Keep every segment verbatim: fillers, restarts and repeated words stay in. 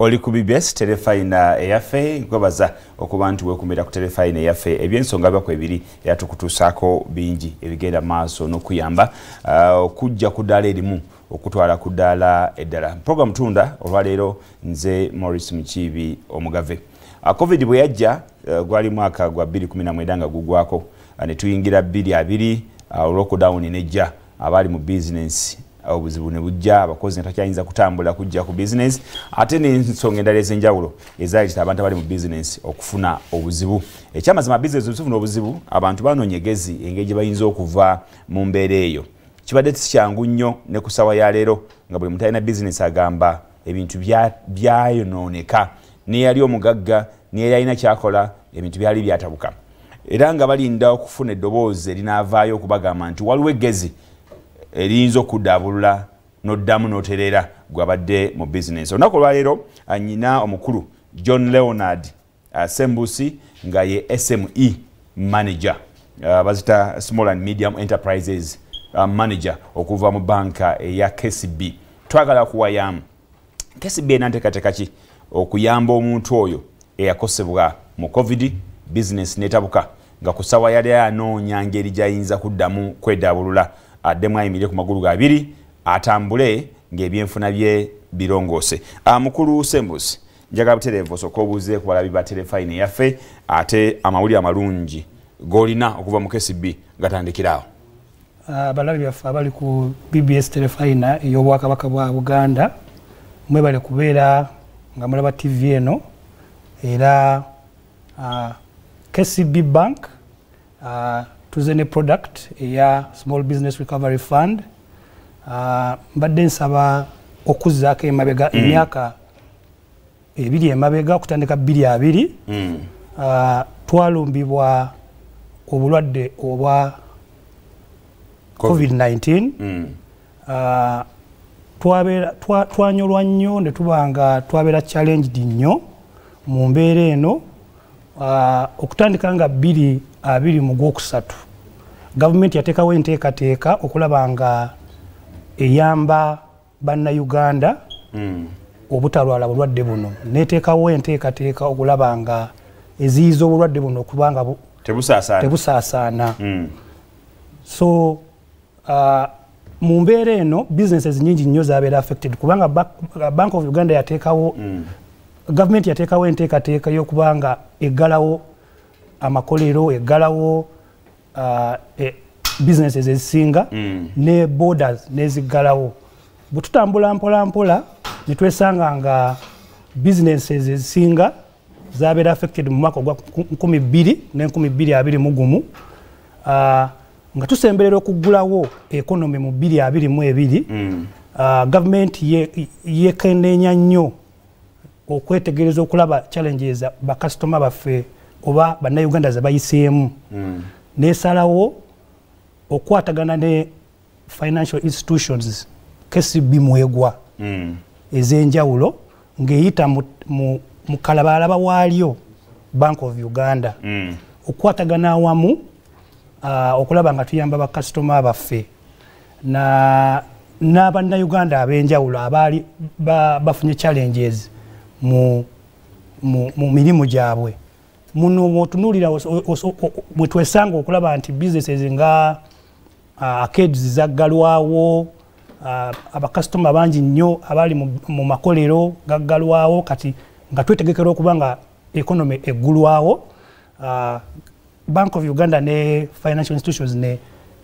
oli ku B B S telefayina eyaffe nkwebaza okuba nti weekumira ku telefayina eyaffe ebyensonga byakwe ebiri yatukutuusaako bingi ebigenda maaso n'okuyamba okujja ku ddaala erimu okutwala ku ddaala eddala. Program tunda olwaleero nze Maurice Mukiibi omugave. Covid bwe yajja gwali mwaka gwa bbiri kumi na mwenda nga gugwako ne tuyingira bbiri abiri lockdown nejja abali mu business obuzibu ne bujja abakozi ntakyayinza kutambula kujja ku business ate n'ensonga endala ez'enjawulo ezaayita abantu abali mu business okufuna obuzibu. Ekyamazima business okufuna obuzibu abantu banoonyegezi engeri gye bayinza okuva mu mbeera eyo. Kibadde kyangu nnyo ne ku ssaawa ya leero nga buli muntu alina business agamba ebintu byayonooneka n'eyali omugagga n'eyali alina kyakola ebintu byali byatabuka era nga balinda okufuna eddoboozi erinaavaayo okubagamba nti waliwo eggezi eriyinza okuddaabulula n'oddamu n'otereera gwabadde mu business. Olunaku olwaleero anyina omukulu John Leonard uh, Sembusi nga ye S M E manager uh, bazita small and medium enterprises uh, manager okuva mu banka eya K C B. Twagala kuwayamu K C B enanteekateeka ki okuyamba omuntu oyo eyakosebwa mu Covid business netabuka nga ku ssaawa yali anoonya ngeri gy'ayinza kuddamu kweddaabulula addemu ayimirire ku magulu ga abiri atambule ng'ebyenfuna bye birongoose. Mukulu Sembusi njagala butereevu osooka obuuze ku balabi ba telefayina eyaffe ate amawulire amalungi g'olina okuva mu K C B gatandikiraawo. Abalabi baffe abali ku B B S telefayina ey'obwakabaka bwa Buganda mwebale kubeera nga mulaba T V eno era uh, K C B Bank uh, tuze ne product eya Small Business Recovery Fund uh, mbadde nsaba okuzzaako emabega mm. emyaka ebiri emabega okutandika bbiri abiri mm. uh, twalumbibwa obulwadde obwa COVID nineteen mm. uh, twabera twanyolwa nnyo ne tubanga twabera challenged nnyo mu mbeera eno uh, okutandika nga bbiri abiri mu gwokusatu gavumenti yateekawo enteekateeka okulaba nga eyamba bannayuganda mm. obutalwala bulwadde buno neteekawo enteekateeka okulaba nga eziyiza obulwadde buno okubanga bu, tebusaasaana tebusaasaana mm. so uh, mu mbeera eno businesses nyingi nnyo zabeera affected kubanga Bank of Uganda yateekawo mm. government yateekawo enteekateeka y'okubanga eggalawo amakolero eggalawo uh, e, businesses ezisinga mm. ne borders neziggalawo bwe tutambula mpola mpola ne twesanga nga businesses ezisinga zabeera affected mu mwaka gwa nkumi bbiri n'enkumi bbiri abiri mu gumu uh, nga tusemberera okuggulawo economy mu bbiri abiri mu ebiri mm. uh, government yekenneenya ye nnyo okwetegereza okulaba challenges ba customer baffe oba bannayuganda ze bayiseemu mm. nesalawo okwatagana ne financial institutions K C B mwegwa mm. ez'enjawulo ng'eyita mu, mu, mu kalabalaba waalyo Bank of Uganda mm. okwatagana awamu uh, okulaba nga tuyamba ba customer baffe na n'abannayuganda ab'enjawulo abaali ba, bafunye challenges mu, mu, mu mirimu gyabwe muno mwotunuulira bwe twesanga okulaba nti businesses nga uh, arcades zaggalwawo uh, abakasitoma bangi nnyo abali mu, mu makolero gaggalwawo kati nga twetegekera okuba nga economy eggulwawo uh, Bank of Uganda ne financial institutions ne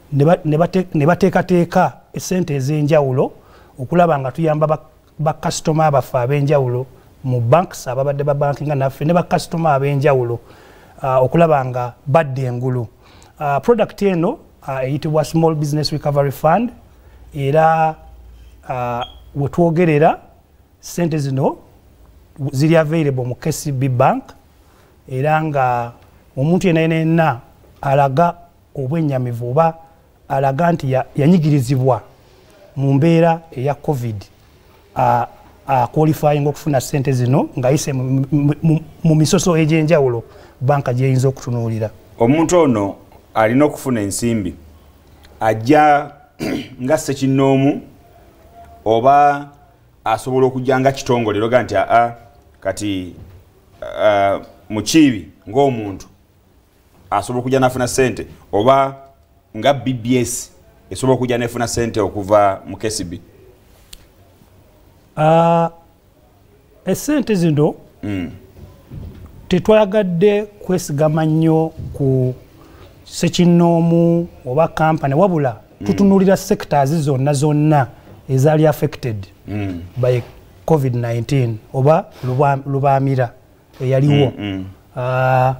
ne bateekateeka essente ez'enjawulo okulaba nga tuyamba bakasitoma baffe ab'enjawulo mu banks ababadde ba banki nga naffe ne bakasitoma ab'enjawulo uh, okulaba nga badde engulu. Uh, product eno uh, eyitibwa Small Business Recovery Fund era uh, wetwogerera sente zino ziri available mu K C B Bank era nga omuntu yena yenna alaga obwennyamivu oba alaga nti yanyigirizibwa mu mbeera eya Covid uh, uh, qualifying okufuna sente zino ng'ayise mu misoso egy'enjawulo banka gyeyinza okutunuulira. Omuntu ono alina okufuna ensimbi ajja nga ssekinnoomu oba asobola okujja nga kitongole eroga nti aa kati uh, mukiibi ng'omuntu asobola okujja nafuna ssente oba nga B B S esobola okujja nefuna ssente okuva mu K C B? Uh, essente zino mm. tetwayagadde kwesigama nnyo ku sekinoomu oba kampani wabula mm. tutunulira sectors zonna zonna ezaali affected mm. by COVID nineteen oba lubaamira eyaliwo mm, mm. uh,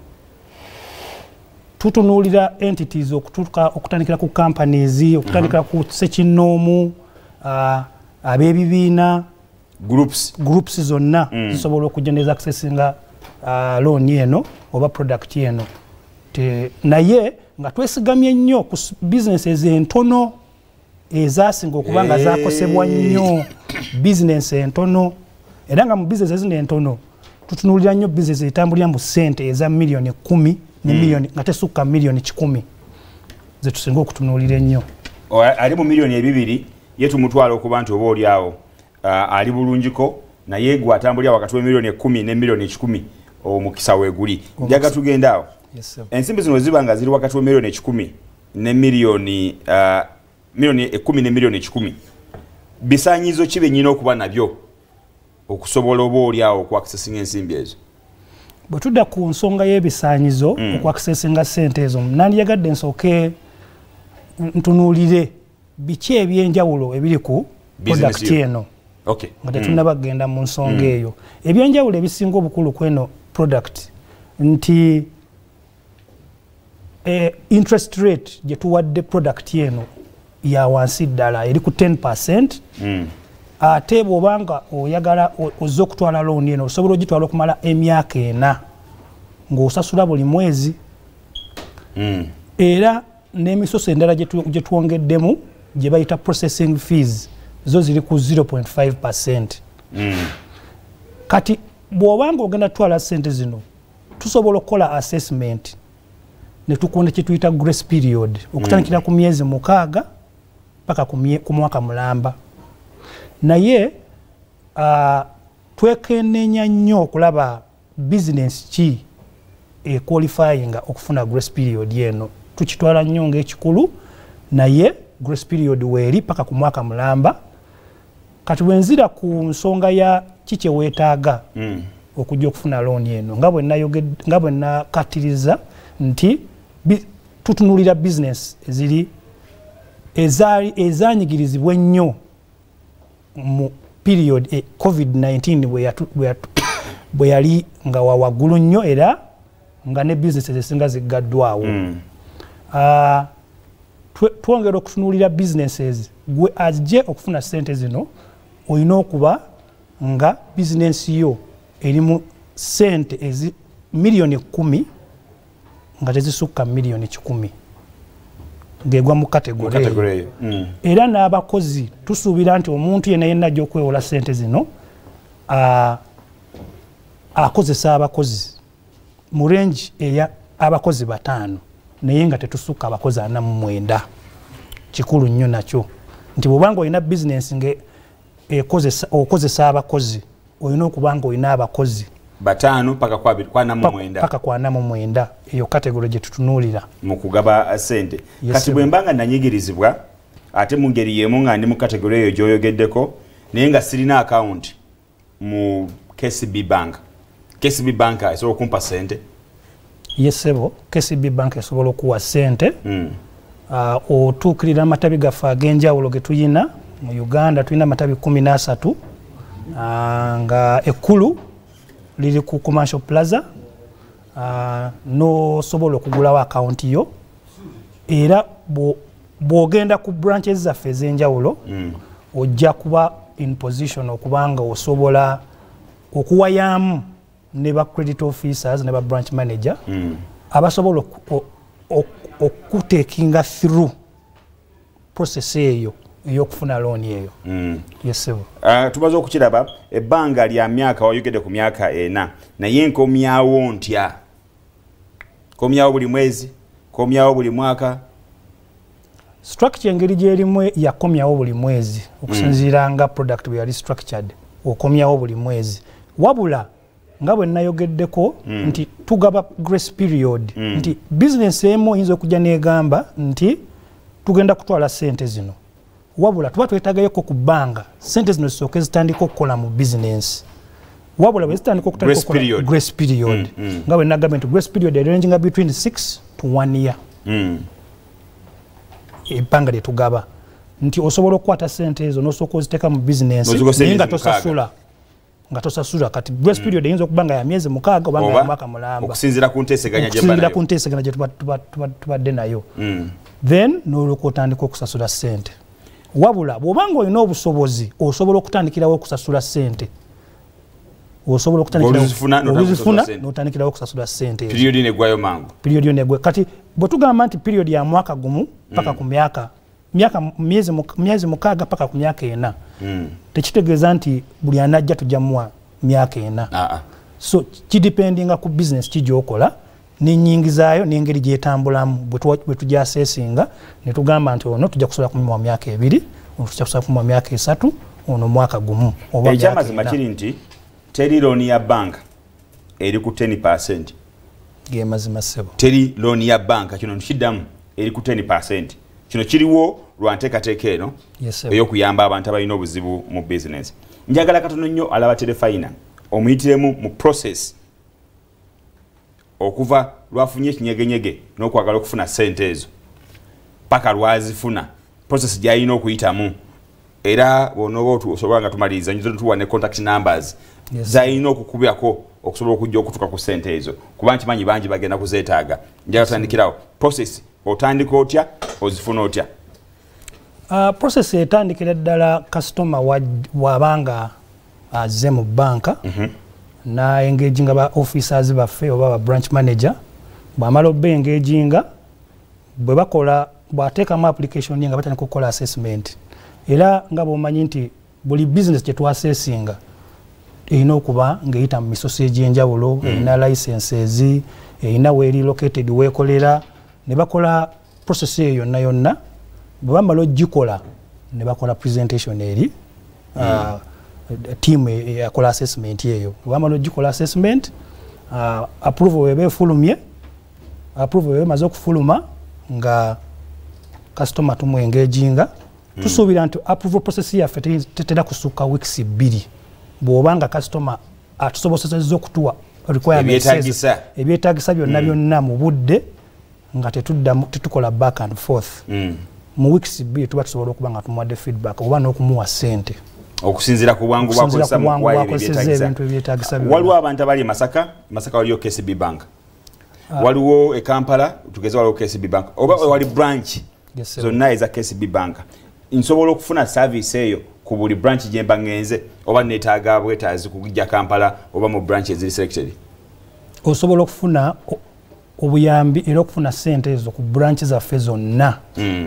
tutunulira entities okutuka okutandikira ku companies okutandikira uh -huh. ku sekinoomu uh, abebibiina groups groups zonna mm. zisobola okujendeza accessinga uh, loan eno oba product eno te naye nga twesigamye nnyo ku businesses entono ezasinga okubanga hey. zakosebwa nnyo business entono era nga mu businesses zino entono tutunulira nnyo business etambulira mu ssente eza milioni kumi ne milioni nga tesukka milioni kikumi zetusinga okutunulira ennyo ali mu milioni ebibiri yetu mutwalo okuba nti oba oli awo uh, ali bulungiko naye gwe atambulira wakati w'emilioni ekumi ne milioni ekikumi omukisa weeguli njaga tugenda awo. Yes, ensimbi zino ziba nga ziri wakati w'emilioni ekikumi ne milioni uh, milioni ekumi ne milioni ekikumi bisaanyizo ki bennyina okuba nabyo okusobola oba oli awo okuaccessinga ensimbi ezo? Bwe tudda ku nsonga y'ebisaanyizo mm. okuaccessinga ssente ezo nandiyagadde nsooke ntunuulire biki ebyenjawulo ebiri ku product eno okay. nga tetunaba kugenda mu nsonga eyo mm. ebyenjawulo ebisinga obukulu kweno product nti eh, interest rate gye tuwadde product eno ya wansi ddala eri ku ten percent mm. ate bw'obanga oyagala ozze okutwala loan eno osobola ogitwala okumala emyaka ena ng'osasula buli mwezi mm. era n'emisoso endala gye twongeddemu gye bayita processing fees zo ziri ku zero point five percent mm. kati bw'obanga ogenda tutwala ssente zino tusobola okukola assessment ne tukonda kye tuyita grace period okutandikira mm. ku myezi mukaaga paka ku mwaka mulamba naye uh, twekenneenya nnyo okulaba business ki e qualifying okufuna grace period eno tukitwala nnyo ng'ekikulu naye grace period weeri paka ku mwaka mulamba kati bwenzira ku nsonga ya kiki weetaaga mm. okujja okufuna loan eno nga bwe nakatiriza nti tutunulira business eziri ezaali ezanyigirizibwa ennyo mu period e COVID nineteen bwe yali nga wawaggulu nnyo era nga ne business ezisinga ziggaddwawo mm. uh, twongera okutunulira businesses gwe ajje okufuna ssente zino olina okuba nga business yo erimu ssente ezi milioni kumi nga tezisukka milioni kikumi ngegwa mu kategori eyo mm. era n'abakozi tusuubira nti omuntu yena yenna ajja okwewola ssente zino uh, akozesa abakozi mu range eya abakozi bataano naye nga tetusukka abakozi ana mu mwenda kikulu nnyo nakyo nti bw'obanga olina bizinensi nga okozesa abakozi olina okubanga olina abakozi bataano paka kwana mu mwenda paka kwana mu mwenda eyo kategori gye tutunuulira mu kugaba ssente yes, kati bwe mbanga nanyigirizibwa ate mu ngeri y'emu nga ndi mu kategori eyo gy'oyogeddeko naye nga sirina account mu K C B Bank. K C B Bank esobola okumpa ssente? Yesebo, K C B Bank esobola okuwa ssente mm. uh, otuukirira amatabi gaffe ag'enjawulo ge tuyina mu Uganda tulina amatabi kumi n'asatu uh, nga ekkulu liri ku Commercial Plaza uh, n'osobola okugulawo account yo era bw'ogenda ku branches zaffe ez'enjawulo mm. ojja kuba in position okubanga osobola okuwayamu ne ba credit officers ne ba branch manager mm. abasobola okutekinga through process eyo eyokufuna loan eyo mm. yesebo uh, tubaza okukiraba ebbanga lya myaka oyogedde ku myaka ena naye nkomyawo ntya komyawo buli mwezi komyawo buli mwaka structure engeri gyerimu yakomyawo buli mwezi okusinziira nga product bwe yali structured okomyawo buli mwezi wabula nga bwe nayogeddeko mm. nti tugaba grace period mm. nti business emu yinza okujja negamba nti tugenda kutwala sente zino wabula tuba twetagayoko ku bbanga sente zino zisooke zitandika okukola mu business wabula bwe zitandika okutandika okukola grace period mm. mm. nga bwe nagamba nti grace period ranging between six to one year mm. ebbanga lye tugaba nti osobola okukwata sente ezo n'osooka oziteeka mu business naye nga tosasula nga tosasula kati grace mm. period eyinza okuba nga ya myezi mukaaga oba nga ya mwaka mulamba okusinziira ku nteeseganya okusinziira ku nteeseganya gye tubadde nayo mm. then n'olwoka otandika okusasula sente wabula bw'obanga olina obusobozi osobola okutandikirawo okusasula sente osobola okutandikirawo n'otandikirawo okusasula sente period negwayo mangu period negwe kati bwe tugamba nti period ya mwaka gumu paka mm. ku myaka myaka myezi myezi mukaaga paka ku myaka ena mm. tekitegeeza nti buli anajja tujjamuwa myaka ena ah, ah. so kidependinga ku business kijookola n'ennyingizaayo n'engeri gyetambulamu bwe tujyaseesinga ne tugamba nti ono tujja kusobola kumuwa myaka ebiri ono tujja kusobola kumuwa myaka esatu ono mwaka gumu ekyamazima kiri nti teri looni ya banka eri ku ten percent ge mazima ssebo teri looni ya banka kino nkiddamu eri ku ten percent kino kiriwo lwa nteekateeka eno yes, ey'okuyamba abantu abalina obuzibu mu business njagala katono nnyo alaba terefayina omuyitiremu mu process okuva lwafunye ekinyegenyege n'okwagala okufuna sente ezo paka lwazifuna process gy'alina okuyitamu era bw'onooba osobola nga tumaliriza nyizo tuwa ne contact numbers yes, z'alina okukubyako okusobola okujja okutuuka ku sente ezo kuba nkimanyi bangi bagenda kuzeetaaga njagala tutandikirawo process otandika otya ozifuna otya uh, process etandikira ddala customer wabanga azze mu banka mm -hmm. na engaginga ba officers baffe oba ba branch manager bwamala obba engaginga bwe bakola bwateekamu application ye nga batandika okukola assessment era nga bw'omanyi nti buli business gye twaseesinga erina okuba ng'eyita mu misoso egy'enjawulo mm. erina licenses erina weeri located weekolera ne bakola process eyo yonna yonna bwe bamala ogikola ne bakola presentation eri mm. uh, team yakola assessment eyo bwe bamala ogikola assessment uh, approval weba efulumye approval weba emaze okufuluma nga customer tumwengaginga mm. tusuubira nti approval process yaffe tetera kusukka weeks bbiri bw'obanga customer atusobosezza okutuwa requirements ebyetaagisa byonna mm. byonna mu budde nga tetuddamu tetukola back and forth mm. mu weeks bbiri tuba tusobola okuba nga tumuwadde feedback oba n'okumuwa ssente okusinziira ku bwangu bwakozesa mu kuwayo ebintu ebyetaagisa waliwo abantu abali e Masaka Masaka waliyo K C B Bank uh, waliwo e Kampala tugeze waliwo K C B Bank oba wali branch yes, zonna eza K C B Bank nsobola okufuna service eyo ku buli branch gye mba ngenze oba neetaaga bwetaazi kujja Kampala oba mu branch eziri selected osobola okufuna obuyambi era okufuna sente ezo ku branch zaffe zonna mm.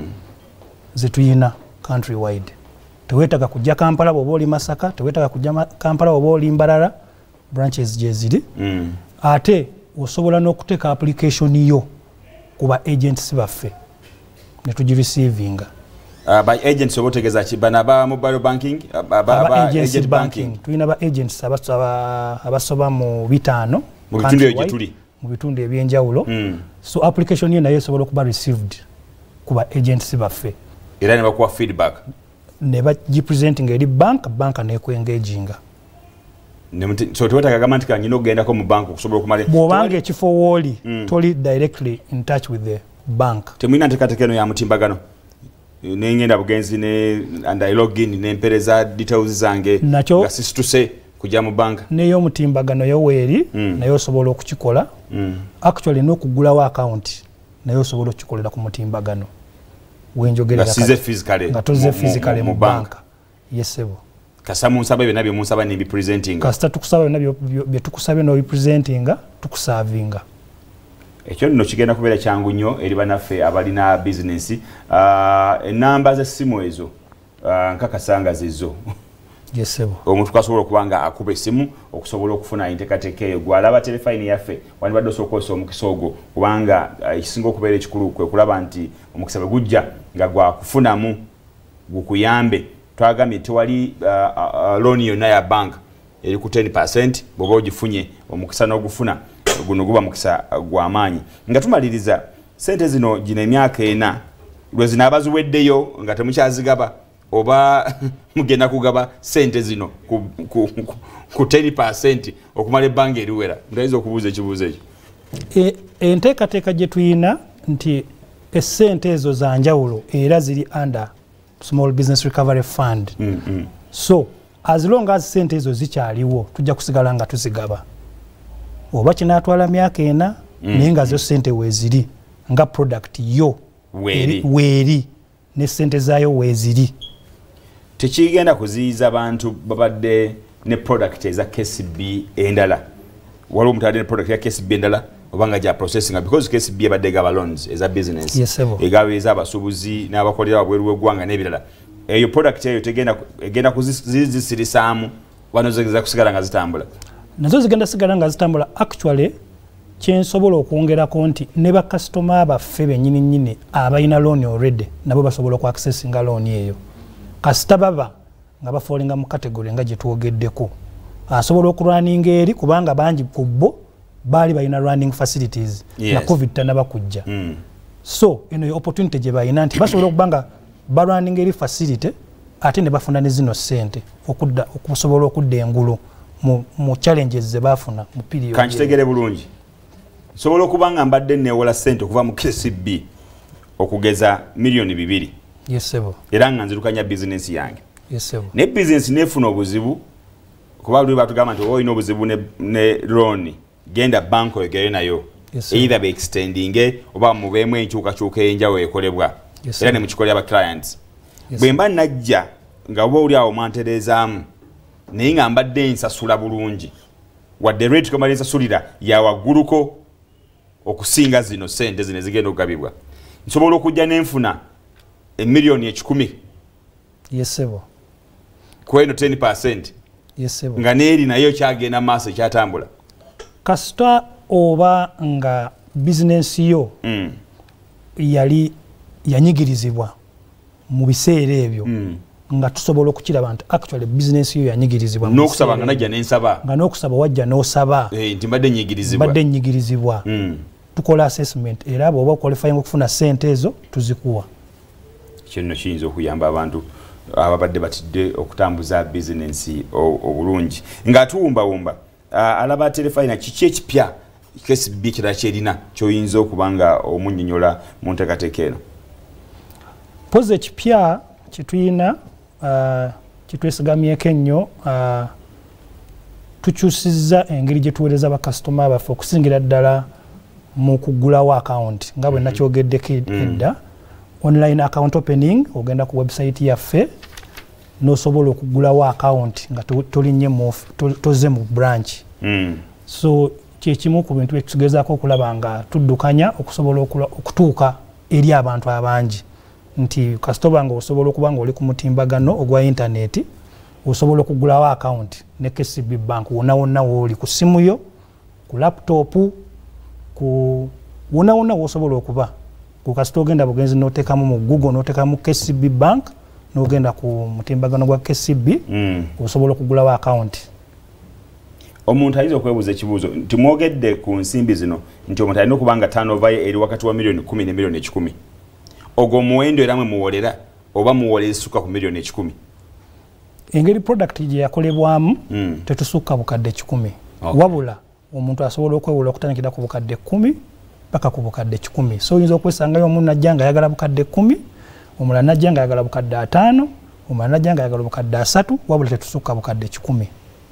zetuyina country wide teweetaga kujja Kampala bw'oba oli Masaka teweetaga kujja Kampala bw'oba oli Mbarara branches gye ziri mm. ate osobola n'okuteeka application yo ku ba agents baffe ne tugirecevinga Uh, by agents obo tegeza kibana ba mobile banking aba aba agent banking tulina ba agents abasoba abasoba mu bitano mu bitundu ebyo tuli mu bitundu ebyenjawulo mm. so application ye nayo esobola okuba received ku ba agents baffe era ne bakuwa feedback ne bagipresenting eri bank bank nekwengaginga ne so tuwetaka gamba nti kanyina okugendako mu bank okusobola okumala bw'obanga ekifo wooli mm. toli directly in touch with the bank temulina nteekateeka eno ya mutimbagano nengenda bugenzi ne and I login nempereza details zange nga situse kujja mu bank neyo mutimbagano yo weeri mm. nayo osobola okukikola mm. actually n'okugulawo account nayo osobola okukikolera ku mutimbagano wenjogerera size physically nga toze physically mu bank yesebo kasa munsaba byo nabyo munsaba ne representing kasta tukusaba byo nabyo bye tukusabe no representing tukusavinga ekyo nno kigenda kubeera kyangu nnyo eri banaffe abalina business uh, enamba z'essimu ezo uh, nkakasanga zizo yesebo omuntu kasobola okuba nga akuba essimu okusobola okufuna enteekateeka eyo gwalaba telefayini yaffe wandibadde osobola okukozesa omukisa ogwo kubanga ekisinga uh, okubeera ekikulu kwe kulaba nti omukisa bwe gujja nga gwakufunamu gukuyambe twagambye tewali uh, uh, looni yonna ya banka eri ku ten percent bwoba ogifunye omukisa n'ogufuna guno guba mukisa gw'amaanyi nga tumaliriza sente zino gino emyaka ena lwe zinaaba ziweddeyo nga temukyazigaba oba mugenda kugaba sente zino ku, ku, ku, ku ten percent okumala ebbanga eriwera mutayinza okubuuza ekibuuzo ekyo e, enteekateeka gye tuyina nti essente ezo za njawulo era ziri under Small Business Recovery Fund mm -hmm. so as long as sente ezo zikyaliwo tujja kusigala nga tuzigaba oba kinaatwala myaka ena mm -hmm. naye nga zo sente weeziri nga product yo weeri weeri ne sente zaayo weeziri tekigenda kuziyiza abantu babadde ne product eza K C B endala waliwo omutadde ne product ya K C B endala obanga gya processing because K C B abadde gaba loans eza business yes, egaba eza abasuubuzi n'abakolera wabweru w'eggwanga n'ebirala eyo product eyo tegenda egenda kuzisirisaamu wano zigeza kusigala nga zitambula nazo zigenda sigala nga zitambula actually kyensobola okwongerako nti ne bakasitoma baffe bennyini nnyini abalina loan already nabo basobola oku accessinga loan eyo kasita baba nga bafoolinga mu category nga gye twogeddeko asobola okulwaninga eri kubanga bangi ku bo baali balina running facilities yes. na covid tanaba kujja mm. so eno opportunity gye balina nti basobola okubanga balwaninga eri facility ate ne bafuna ne zino ssente okudda okusobola okudda engulu mu, mu challenges ze bafuna mu period kankitegere bulungi sobola okubanga mbadde neewola ssente okuva mu K C B okugeza miliyoni bibiri yes sebo era nga nzirukanya business yange yes sebo ne business nefuna obuzibu kuba lwe batugamba nti oyina obuzibu ne, ne loan genda bank oyogere nayo yes, either be extending oba mubeemu enkyukakyuka enjawo ekolebwa yes, era ne mukikolera aba clients yes, bwe mba najja nga oba oli awo mwantereezaamu naye nga mbadde nsasula bulungi wadde rate kamala ensasulira yawagguluko okusinga zino sente zino zigenda okugabibwa nsobola okujja n'enfuna emiliyoni ekikumi yes sebo kweno ten percent yes sebo nga neeri nayo kyagenda maaso ekyatambula kasita oba nga business yo mm. yali yanyigirizibwa mu biseera ebyo mm. nga tusobola okukiraba nti actually business yo yanyigirizibwa n'okusaba nga najja n'ensaba nga n'okusaba wajja n'osaba hey, nti mbadde nyigirizibwa mbadde nyigirizibwa mm. tukola assessment era bw'oba qualifying okufuna sente ezo tuzikuwa kino kiyinza okuyamba abantu ababadde batidde okutambuza business obulungi nga tuwumbawumba uh, alaba telefayina kiki ekipya K C B kirala kyerina kyoyinza okubanga omunnyonnyola mu nteekateeka eno pozi ekipya kyetuyina uh, kyetwesigamyeko ennyo uh, tukyusizza engeri gye tuweereza bakasitoma baffe okusingira ddala mu kuggulawo account nga bwe nakyogeddeko edda online account opening ogenda ku website yaffe n'osobola okuggulawo account nga tolinnye toze mu branch mm. so kyekimu ku bintu ekitugezaako okulaba nga tuddukanya okusobola okutuuka eri abantu abangi nti kasitoba nga osobola okuba nga oli ku mutimbagano ogwa internet osobola okuggulawo account ne K C B Bank wonna wonna wooli ku simu yo ku laptop ku wonna wonna wosobola okuba ku kasita ogenda bugenzi n'oteekamu mu Google n'oteekamu K C B Bank n'ogenda ku mutimbagano gwa K C B mm. osobola okuggulawo account omuntu ayinza okwebuuza ekibuuzo nti mwogedde ku nsimbi zino nti omuntu alina okuba nga turnover ye eri wakati wa miliyoni kumi ne miliyoni ekikumi ogwo muwendo era mwe muwolera oba muwolera esukka ku miliyoni ekikumi engeri product gye yakolebwamu mm. tetusukka bukadde kikumi okay. wabula omuntu asobola okwewula okutandikira ku bukadde kumi paka ku bukadde kikumi so oyinza okwesangayo omuntu najja nga ayagala bukadde kumi omulala najja nga ayagala bukadde ataano omulala najja nga ayagala bukadde asatu wabula tetusukka bukadde kikumi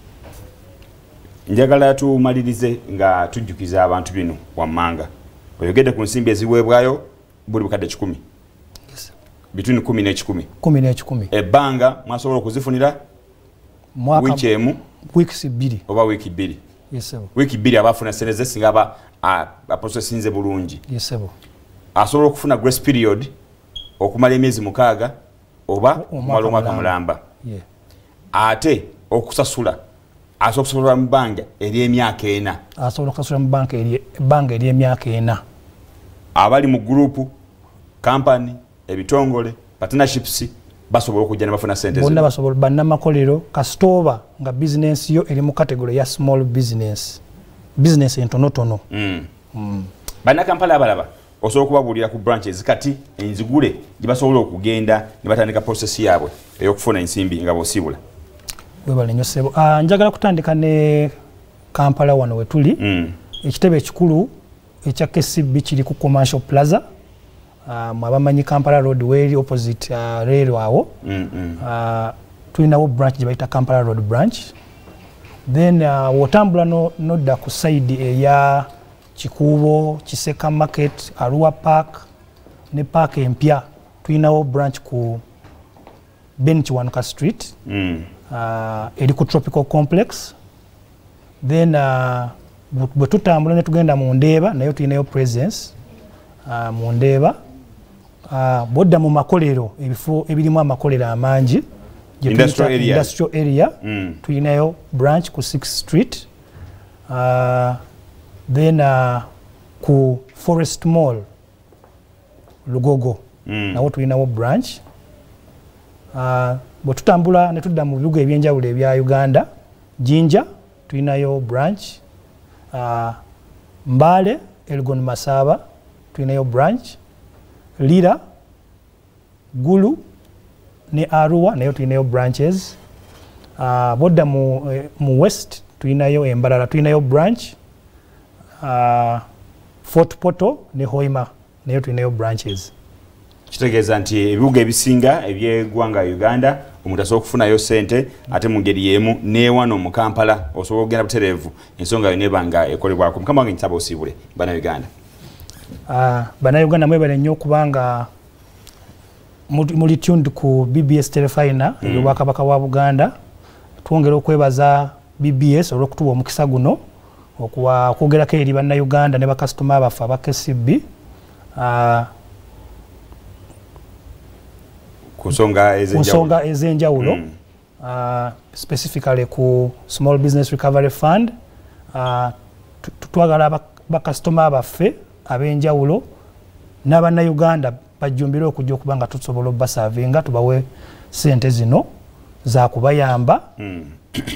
njagala tumalirize nga tujjukiza abantu bino wammanga oyogedde ku nsimbi eziweebwayo buli bukadde kikumi yes. between kumi n'ekikumi kumi n'ekikumi ebbanga mwasobola okuzifunira wiiki emu wiiki bbiri oba wiiki bbiri yes, wiiki bbiri abafuna sente ze singa aba aprosesinze bulungi yes, asobola okufuna grace period okumala emyezi mukaaga oba okumala omwaka mulamba yeah. ate okusasula asobola okusobola mu bbanga ery'emyaka ena asobola okusasula mu banka ebbanga ery'emyaka ena abali mu gurupu kampani ebitongole partnerships basobola okujja ne bafuna sente bonna basobola bannamakolero kasitooba nga bizinensi yo eri mu kategori ya small business business entonotono. mm. mm. bannakampala abalaba osobola okubabuulira ku branches kati enzigule gye basobola okugenda ne batandika process yaabwe ey'okufuna ensimbi nga bosibula. Webale nnyo ssebo. Uh, njagala kutandika ne Kampala wano we tuli. mm. ekitebe ekikulu ekya K C B kiri ku Commercial Plaza. Uh, mwabamanyi Kampala Road weri opposite uh, rail awo. mm -hmm. uh, tulinawo branch gye bayita Kampala Road branch. Then uh, wotambula no nodda ku side eya Kikuubo, Kiseka Market, Arua Park ne park empya tulinawo branch ku Ben Kiwanuka Street. mm. uh, eri ku Tropical Complex. Then uh, bwe tutambula ne tugenda mu Ndeeba nayo tulinayo presence uh, mu Ndeeba. Uh, bodda mu makolero ebifo ebirimu amakolero amangi industrial area, industrial area. mm. tulinayo branch ku sixth Street. Uh, then uh, ku Forest Mall Lugogo. mm. nawo tulinawo branch. Uh, bwe tutambula ne tudda mu bibuga ebyenjawulo ebya Uganda, Jinja tulinayo branch. Uh, Mbale, Elgon Masaba tulinayo branch. Lira, Gulu ne Arua nayo tulinayo branches. Uh, bodda mu, eh, mu West tulinayo Embalala tulinayo branch. Uh, Fort Poto ne Hoima nayo tulinayo branches. Kitegeeza nti ebibuga ebisinga eby'eggwanga Uganda omuntu asobola okufunayo ssente ate mu ngeri y'emu ne wano mu Kampala osobola okugenda butereevu ensonga yonna eba nga ekolebwako. Mukama wange nsaba osiibule bana Uganda. Uh, bana Uganda mwebale nnyo kubanga muli tuned ku B B S telefina mm. y'Obwakabaka wa Buganda. Twongera okwebaza B B S olw'okutuwa omukisa guno okuwa okwogerako eri banna Uganda ne bakasitoma baffe aba K C B. Uh, kusonga ezenjawulo. mm. uh, specifically ku Small Business Recovery Fund. uh, twagala bakasitoma baffe abenjawulo n'abanna Uganda bajjumbire okujja okuba nga tusobola obbasavinga tubawe sente zino za kubayamba. mm.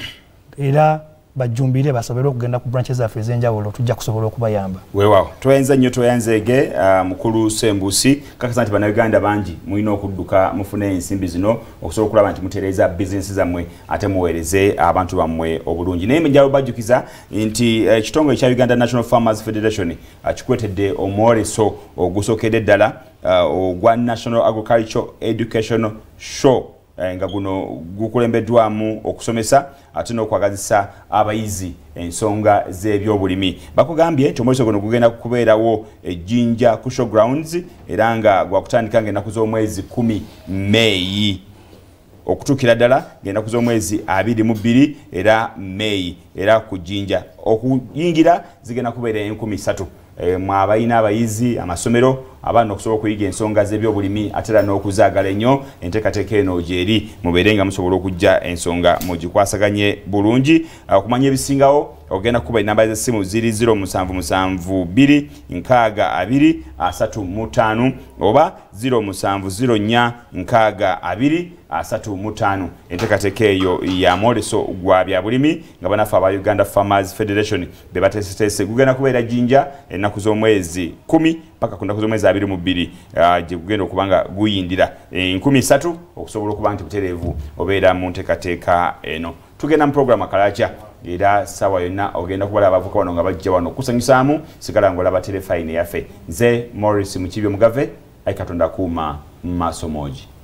era bajjumbire basobole okugenda ku branches zaffe ez'enjawulo tujja kusobola okubayamba. Weewaawo twayenza nnyo twayanzeege uh, mukulu Sembusi kakasa nti bannayuganda bangi mulina okudduka mufune ensimbi zino okusobola okulaba nti mutereeza bizinesi zammwe ate muweereze abantu bammwe obulungi. Naye mejjawo bajjukiza nti ekitongole uh, kya Uganda National Farmers Federation uh, kikwetedde omwoleso ogusookedde ddala uh, ogwa National Agricultural Educational Show nga guno gukulembeddwamu okusomesa ate n'okwagazisa abayizi ensonga z'ebyobulimi. Bakugambye nti omwoleso guno gugenda kubeerawo ejjinja ku showgrounds era nga gwakutandika ng'ennaku z'omwezi kumi Meeyi okutuukira ddala ng'ennaku z'omwezi abiri mu bbiri era Meeyi era ku jjinja. Okuyingira zigenda kubeera enkumi ssatu. E, mwabayina abayizi amasomero abaana okusobola okuyiga ensonga z'ebyobulimi ate era n'okuzaagala ennyo enteekateeka eno gyeri mubeere nga musobola okujja ensonga mugikwasaganye bulungi. Okumanya ebisingawo ogenda kuba enamba z'essimu ziri zero musanvu musanvu bbiri nkaaga abiri asatu mu ttaano oba zero musanvu zero nnya nkaaga abiri asatu mu ttaano. Enteekateeka eyo ya mwoleso gwa byabulimi nga banaffe aba Uganda Farmers Federation be bateeseteese gugenda kubeera jjinja ennaku z'omwezi kumi paka ku nnaku z'omwezi abiri mu bbiri uh, gye gugenda okuba nga guyindira enkumi ssatu okusobola okuba nti butereevu obeera mu nteekateeka eno. Tugenda mu programu akalakya era sawa yonna ogenda kubala abavuka wano nga bajja wano kusanyusaamu sigala ng'olaba terefayini yaffe. Nze Morris Mukibyo Mugave, ayi Katonda kuuma maaso moogi.